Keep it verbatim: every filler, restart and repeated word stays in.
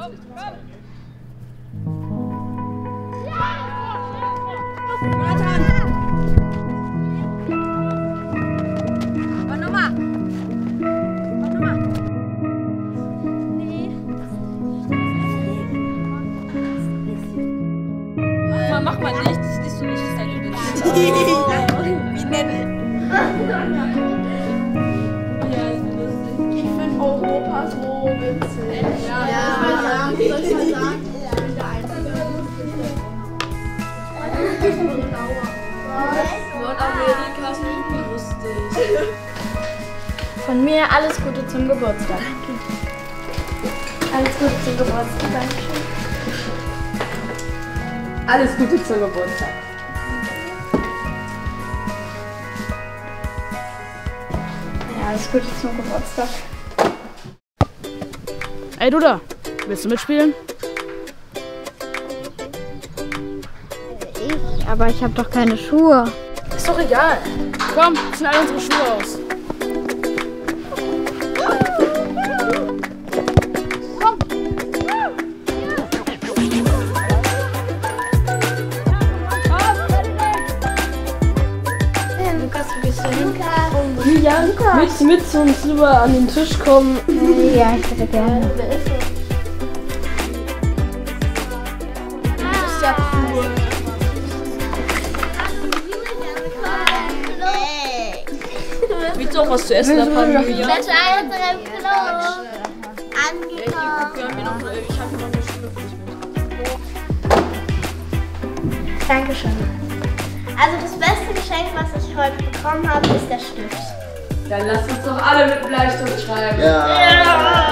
Mach mal nicht, das ist nicht so nicht. Wie nett. Ich finde Europa so witzig. Ja, ja. Ich soll mal sagen, ich bin der Einzige. Nordamerika ist irgendwie lustig. Von mir alles Gute zum Geburtstag. Alles Gute zum Geburtstag. Dankeschön. Alles Gute zum Geburtstag. Ja, alles Gute zum Geburtstag. Ey, du da, willst du mitspielen? Ich, aber ich habe doch keine Schuhe. Ist doch egal. Komm, ziehen alle unsere Schuhe aus. Julian, willst du mit zu uns rüber an den Tisch kommen? Ja, ich würde gerne. Das ist ja cool. Willst du auch was zu essen davon, Julian? Ich bin zu unserem Klo angekommen. Ich habe mir noch eine Schule für dich mit. Dankeschön. Also das beste Geschenk, was ich heute bekommen habe, ist der Stift. Dann lass uns doch alle mit Bleistift schreiben. Ja.